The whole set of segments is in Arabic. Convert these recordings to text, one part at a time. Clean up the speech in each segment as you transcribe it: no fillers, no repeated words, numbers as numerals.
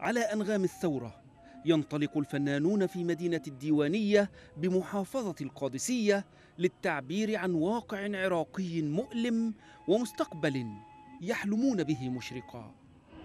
على أنغام الثورة ينطلق الفنانون في مدينة الديوانية بمحافظة القادسية للتعبير عن واقع عراقي مؤلم ومستقبل يحلمون به مشرقا.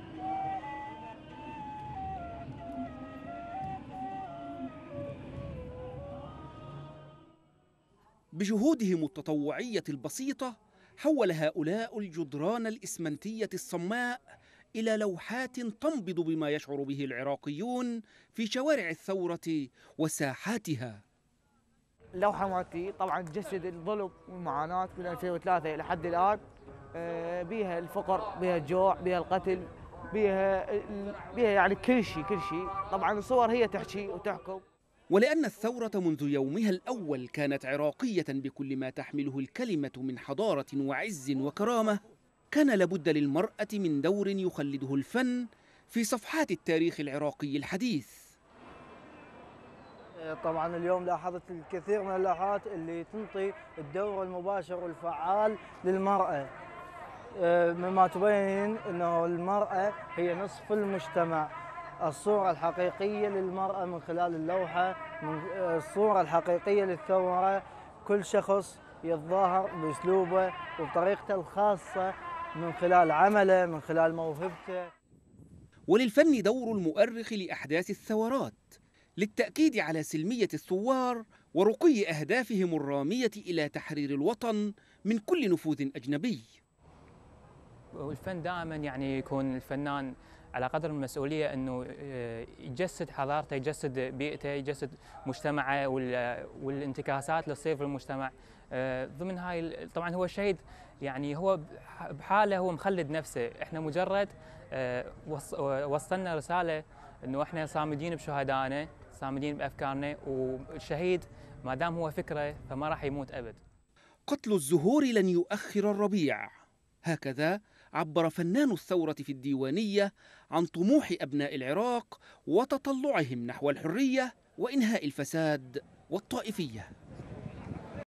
بجهودهم التطوعية البسيطة حول هؤلاء الجدران الإسمنتية الصماء إلى لوحات تنبض بما يشعر به العراقيون في شوارع الثورة وساحاتها. اللوحة مالتي طبعا تجسد الظلم والمعاناة من 2003 إلى حد الآن. بيها الفقر، بيها الجوع، بيها القتل، بيها يعني كل شيء كل شيء. طبعا الصور هي تحكي وتحكم. ولأن الثورة منذ يومها الأول كانت عراقية بكل ما تحمله الكلمة من حضارة وعز وكرامة، كان لابد للمرأة من دور يخلده الفن في صفحات التاريخ العراقي الحديث. طبعا اليوم لاحظت الكثير من اللوحات اللي تنطي الدور المباشر والفعال للمرأة، مما تبين أنه المرأة هي نصف المجتمع. الصورة الحقيقية للمرأة من خلال اللوحة، من الصورة الحقيقية للثورة، كل شخص يتظاهر بأسلوبه وبطريقته الخاصة من خلال عمله، من خلال موهبته. وللفن دور المؤرخ لأحداث الثورات للتأكيد على سلمية الثوار ورقي أهدافهم الرامية إلى تحرير الوطن من كل نفوذ أجنبي. والفن دائما يعني يكون الفنان على قدر المسؤولية أنه يجسد حضارته، يجسد بيئته، يجسد مجتمعه والانتكاسات اللي تصير في المجتمع. ضمن هاي طبعا هو شهيد، يعني هو بحاله هو مخلد نفسه. احنا مجرد وصلنا رسالة أنه احنا صامدين بشهدائنا، صامدين بأفكارنا، والشهيد ما دام هو فكرة فما راح يموت أبد. قتل الزهور لن يؤخر الربيع، هكذا عبر فنان الثورة في الديوانية عن طموح أبناء العراق وتطلعهم نحو الحرية وإنهاء الفساد والطائفية.